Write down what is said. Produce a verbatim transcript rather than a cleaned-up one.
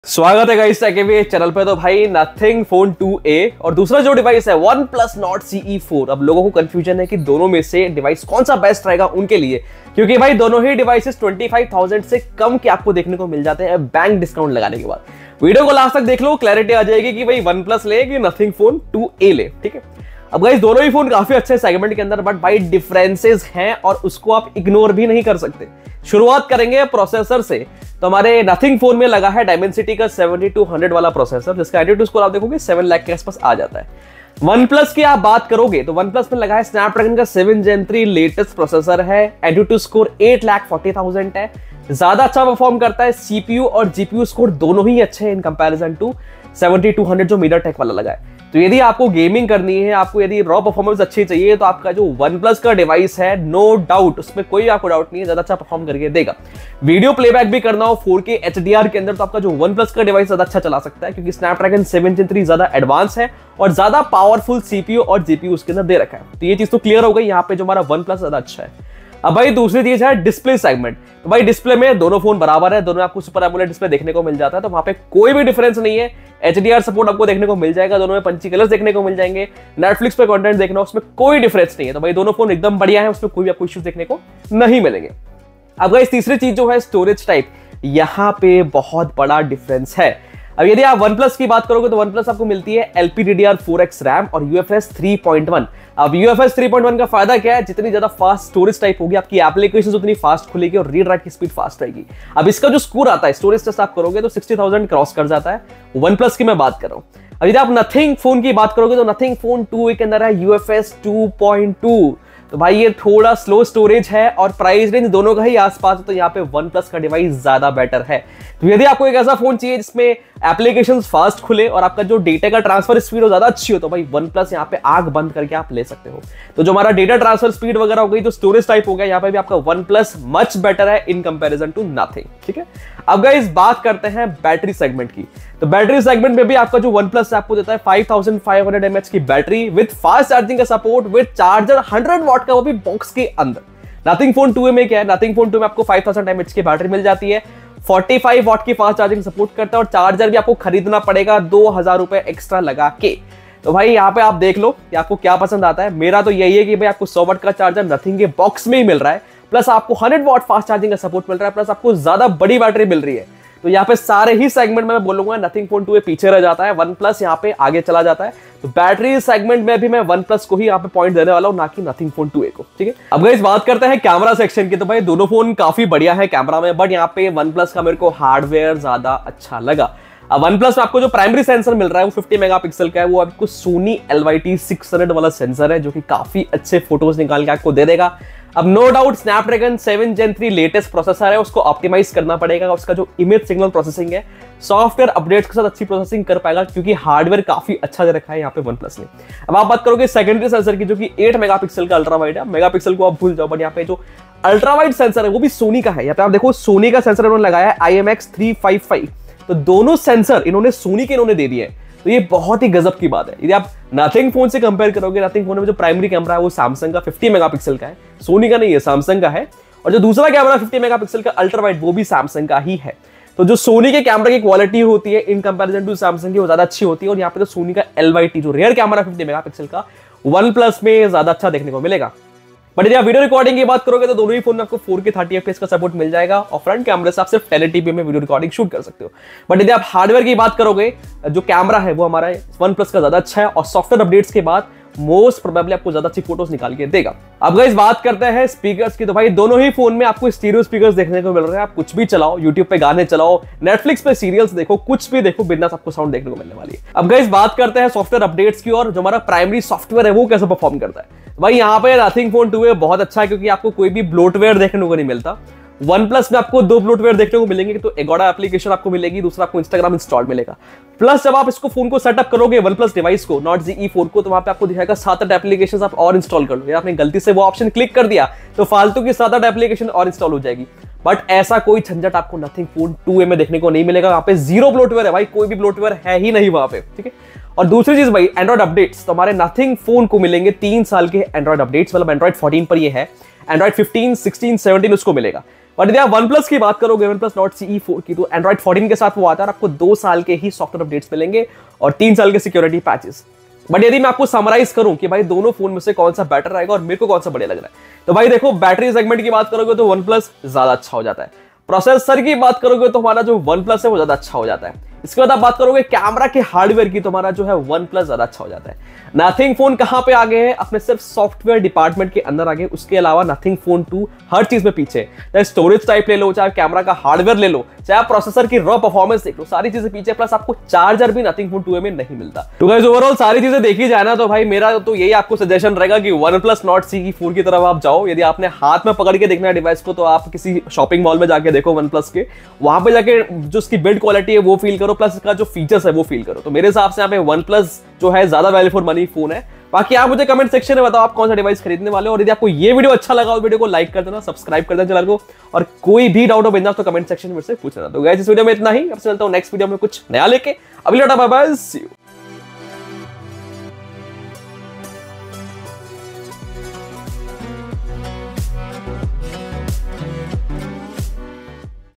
स्वागत है guys take channel पे। तो भाई नथिंग फोन टू ए और दूसरा जो डिवाइस है one plus Nord C E four. अब लोगों को कंफ्यूजन है कि दोनों में से डिवाइस कौन सा बेस्ट रहेगा उनके लिए, क्योंकि भाई दोनों ही डिवाइसेस पच्चीस हज़ार से कम के आपको देखने को मिल जाते हैं बैंक डिस्काउंट लगाने के बाद। वीडियो को लास्ट तक देख लो, क्लैरिटी आ जाएगी कि भाई वन प्लस ले कि नथिंग फोन टू ए ले। ठीक है, अब गाइस दोनों ही फोन काफी अच्छे सेगमेंट के अंदर, बट भाई डिफरेंसेस हैं और उसको आप इग्नोर भी नहीं कर सकते। शुरुआत करेंगे प्रोसेसर से। तो हमारे नथिंग फोन में लगा है डायमेंसिटी का सेवेंटी टू हंड्रेड वाला प्रोसेसर, जिसका एंट्री स्कोर आप देखोगे सेवन लाख के आसपास आ जाता है। वन प्लस की आप बात करोगे तो वन प्लस में लगा है स्नैपड्रैगन का seven gen three latest processor है। Entry score eight lakh forty thousand है, ज्यादा अच्छा परफॉर्म करता है। सीपीयू और जीपीयू स्कोर दोनों ही अच्छे हैं in comparison to seventy two hundred जो मीडियाटेक वाला लगा है। तो यदि आपको गेमिंग करनी है, आपको यदि रॉ परफॉर्मेंस अच्छी चाहिए, तो आपका जो वन प्लस का डिवाइस है नो डाउट उसमें कोई आपको डाउट नहीं है, ज्यादा अच्छा परफॉर्म करके देगा। वीडियो प्लेबैक भी करना हो फोर के एच डी आर के अंदर, तो आपका जो वन प्लस का डिवाइस ज्यादा अच्छा चला सकता है, क्योंकि स्नैपड्रैगन सेवन जेन थ्री ज्यादा एडवांस है और ज्यादा पावरफुल सीपीयू और जीपीयू उसके अंदर दे रखा है। तो ये चीज तो क्लियर हो गई यहाँ पे, जो हमारा वन प्लस ज्यादा अच्छा है। अब भाई दूसरी चीज है डिस्प्ले सेगमेंट। तो भाई डिस्प्ले में दोनों फोन बराबर है, दोनों आपको सुपर एमोलेड डिस्प्ले देखने को मिल जाता है, तो वहां पे कोई भी डिफरेंस नहीं है। एच डी आर सपोर्ट आपको देखने को मिल जाएगा, दोनों में पंची कलर्स देखने को मिल जाएंगे। नेटफ्लिक्स पे कंटेंट देखना उसमें कोई डिफरेंस नहीं है। तो भाई दोनों फोन एकदम बढ़िया है, उसमें कोई भी आपको इश्यूज देखने को नहीं मिलेंगे। अब गाइस तीसरी चीज जो है स्टोरेज टाइप, यहां पे बहुत बड़ा डिफरेंस है। अब यदि आप वन प्लस की बात करोगे तो वन प्लस आपको मिलती है L P D D R four X RAM और U F S three point one. अब U F S three point one का फायदा क्या है, जितनी ज्यादा फास्ट स्टोरेज टाइप होगी आपकी एप्लीकेशन उतनी फास्ट खुलेगी और रीड राइट की स्पीड फास्ट रहेगी। अब इसका जो स्कोर आता है स्टोरेज टेस्ट आप करोगे तो सिक्सटी थाउजेंड क्रॉस कर जाता है। वन प्लस की मैं बात कर रहा हूं। अब यदि आप नथिंग फोन की बात करोगे तो नथिंग फोन टू के अंदर है U F S two point two. तो भाई ये थोड़ा स्लो स्टोरेज है और प्राइस रेंज दोनों का ही आसपास है, तो यहाँ पे वन प्लस का डिवाइस ज्यादा बेटर है। तो यदि आपको एक ऐसा फोन चाहिए जिसमें एप्लीकेशंस फास्ट खुले और आपका जो डेटा का ट्रांसफर स्पीड हो ज्यादा अच्छी हो, तो भाई वन प्लस यहाँ पे आग बंद करके आप ले सकते हो। तो जो हमारा डेटा ट्रांसफर स्पीड वगैरह हो गई, जो स्टोरेज टाइप हो गया, यहाँ पे भी आपका वन प्लस मच बेटर है इन कंपेरिजन टू नथिंग। ठीक है, अब गाइस बात करते हैं बैटरी सेगमेंट की। तो बैटरी सेगमेंट में भी आपका जो वन प्लस आपको देता है five thousand five hundred MH की बैटरी विद फास्ट चार्जिंग का सपोर्ट, विद चार्जर हंड्रेड वॉट का, वो भी बॉक्स के अंदर। नथिंग फोन टू में क्या है, नथिंग फोन टू में आपको फाइव थाउजेंड एमएच की बैटरी मिल जाती है, फोर्टी फाइव वॉट की फास्ट चार्जिंग सपोर्ट करता है और चार्जर भी आपको खरीदना पड़ेगा दो हजार रुपए एक्स्ट्रा लगा के। तो भाई यहाँ पे आप देख लो कि आपको क्या पसंद आता है। मेरा तो यही है कि भाई आपको सौ वॉट का चार्जर नथिंग के बॉक्स में ही मिल रहा है, प्लस आपको हंड्रेड वॉट फास्ट चार्जिंग का सपोर्ट मिल रहा है, प्लस आपको ज्यादा बड़ी बैटरी मिल रही है। तो यहाँ पे सारे ही सेगमेंट में मैं बोलूंगा नथिंग फोन टू पीछे रह जाता है, वन प्लस यहाँ पे आगे चला जाता है। तो बैटरी सेगमेंट में भी मैं वन प्लस को ही यहाँ पे पॉइंट देने वाला हूँ, ना कि नथिंग फोन टू को। ठीक है, अब गाइस बात करते हैं कैमरा सेक्शन की। तो भाई दोनों फोन काफी बढ़िया है कैमरा में, बट यहाँ पे वन प्लस का मेरे को हार्डवेयर ज्यादा अच्छा लगा। अब वन प्लस में आपको जो प्राइमरी सेंसर मिल रहा है वो फिफ्टी मेगापिक्सल का है, वो आपको Sony L Y T six hundred वाला सेंसर है, जो कि काफी अच्छे फोटोज निकाल के आपको दे देगा। अब no doubt Snapdragon seven gen three latest processor है, उसको ऑप्टिमाइज करना पड़ेगा। उसका जो इमेज सिग्नल प्रोसेसिंग है, सॉफ्टवेयर अपडेट्स के साथ अच्छी प्रोसेसिंग कर पाएगा, क्योंकि हार्डवेयर काफी अच्छा दे रखा है यहाँ पे वन प्लस ने। अब आप बात करोगे सेकेंडरी सेंसर की, जो कि एट मेगापिक्सल का अल्ट्रा वाइड है। मेगापिक्सल को आप भूल जाओ, बट यहाँ पे जो अल्ट्रा वाइड सेंसर है वो भी सोनी का है। यहाँ पे आप देखो सोनी का सेंसर इन्होंने लगाया है I M X three five five. तो दोनों सेंसर इन्होंने सोनी के इन्होंने दे दिए हैं, तो ये बहुत ही गजब की बात है। यदि आप नथिंग फोन से कंपेयर करोगे, नथिंग फोन में जो प्राइमरी कैमरा है वो सैमसंग का फिफ्टी मेगापिक्सल का है, सोनी का नहीं है, सैमसंग का है। और जो दूसरा कैमरा फिफ्टी मेगापिक्सल का अल्ट्रा वाइड, वो भी सैमसंग का ही है। तो जो सोनी के कैमरा की क्वालिटी होती है इन कंपैरिजन टू सैमसंग की, वो ज्यादा अच्छी होती है। और यहाँ पे तो सोनी का एल वाई टी जो रेयर कैमरा फिफ्टी मेगापिक्सल का, वन प्लस में ज्यादा अच्छा देखने को मिलेगा। बट यदि आप वीडियो रिकॉर्डिंग की बात करोगे तो दोनों ही फोन में आपको four K thirty F P S का सपोर्ट मिल जाएगा और फ्रंट कैमरे से आप सिर्फ टेन एटी पी में वीडियो रिकॉर्डिंग शूट कर सकते हो। बट यदि आप हार्डवेयर की बात करोगे, जो कैमरा है वो हमारा वन प्लस का ज्यादा अच्छा है और सॉफ्टवेयर अपडेट्स के बाद मोस्ट प्रोबेबली आपको ज्यादा अच्छी फोटोज निकाल के देगा। अब गाइस बात करते हैं स्पीकर्स की। तो भाई दोनों ही फोन में आपको स्टीरियो स्पीकर्स देखने को मिल रहे हैं। आप कुछ भी चलाओ, यूट्यूब पे गाने चलाओ, नेटफ्लिक्स पे सीरियल्स देखो, कुछ भी देखो, बिंदास आपको साउंड देखने को मिलने वाली है। अब गाइस बात करते हैं सॉफ्टवेयर अपडेट्स की, और जो हमारा प्राइमरी सॉफ्टवेयर है वो कैसे परफॉर्म करता है। भाई यहाँ पे नथिंग फोन टू बहुत अच्छा है, क्योंकि आपको कोई भी ब्लोटवेयर देखने को नहीं मिलता। वन प्लस में आपको दो ब्लोटवेयर देखने को मिलेंगे, तो एगोडा एप्लीकेशन आपको मिलेगी, दूसरा आपको इंस्टाग्राम इंस्टॉल मिलेगा। प्लस जब आप इसको फोन को सेटअप करोगे वन प्लस डिवाइस को, नॉट जी ई फोर को, तो वहां पे आपको दिखाएगा सात आठ एप्लीकेशन आप और इंस्टॉल कर लो। आपने गलती से वो ऑप्शन क्लिक कर दिया तो फालतू की सात आठ एप्लीकेशन और इंस्टॉल हो जाएगी। बट ऐसा कोई झंझट आपको नथिंग फोन टू में देखने को नहीं मिलेगा। वहां पे जीरो ब्लोटवेयर है भाई, कोई भी ब्लोटवेयर है ही नहीं वहां पे। ठीक है, और दूसरी चीज भाई एंड्रॉइड अपडेट्स, तो हमारे नथिंग फोन को मिलेंगे तीन साल के एंड्रॉइड अपडेट्स, मतलब एंड्रॉइड फोर्टीन पर ये है, एंड्रॉइड फिफ्टीन, सिक्सटीन, सेवनटीन उसको मिलेगा। बट यदि आप वन प्लस की बात करोगे, one plus Nord CE four की, तो एंड्रॉइड फोर्टीन के साथ वो आता है और आपको दो साल के ही सॉफ्टवेयर अपडेट्स मिलेंगे और तीन साल के सिक्योरिटी पैचेस। बट यदि मैं आपको समराइज करूं कि भाई दोनों फोन में से कौन सा बेटर रहेगा और मेरे को कौन सा बढ़िया लग रहा है, तो भाई देखो बैटरी सेगमेंट की बात करोगे तो वन प्लस ज्यादा अच्छा हो जाता है। प्रोसेसर की बात करोगे तो हमारा जो वन प्लस है वो ज्यादा अच्छा हो जाता है। इसके बाद आप बात करोगे कैमरा के हार्डवेयर की, तो हमारा जो है वन प्लस ज्यादा अच्छा हो जाता है। नथिंग फोन कहां पे आगे है? अपने सिर्फ सॉफ्टवेयर डिपार्टमेंट के अंदर आगे, उसके अलावा नथिंग फोन टू हर चीज में पीछे। चाहे स्टोरेज टाइप ले लो, चाहे कैमरा का हार्डवेयर ले लो, चाहे आप प्रोसेसर की रॉ परफॉर्मेंस देख लो, सारी चीजें पीछे। प्लस आपको चार्जर भी नथिंग फोन टू में नहीं मिलता। तो गाइस ओवरऑल सारी चीजें देखी जाए ना, तो भाई मेरा तो यही आपको सजेशन रहेगा कि one plus Nord CE four की तरफ आप जाओ। यदि आपने हाथ में पकड़ के देखना है डिवाइस को, तो आप किसी शॉपिंग मॉल में जाके देखो वन प्लस के, वहां पे जाके जो उसकी बिल्ड क्वालिटी है वो फील करो, प्लस इसका जो फीचर्स है वो फील करो। तो मेरे हिसाब से यहाँ पे वन प्लस जो है ज्यादा वैल्यू फॉर मनी फोन है। बाकी आप मुझे कमेंट सेक्शन में बताओ आप कौन सा डिवाइस खरीदने वाले हो, और यदि आपको ये वीडियो अच्छा लगा तो वीडियो को लाइक कर देना, सब्सक्राइब कर देना चैनल को, और कोई भी डाउट हो बिंदास तो कमेंट सेक्शन में से पूछना। तो गाइस इस वीडियो में इतना ही, अब चलता हूं नेक्स्ट वीडियो में कुछ नया लेके। अभी लौटा, बाय बाय, सी यू।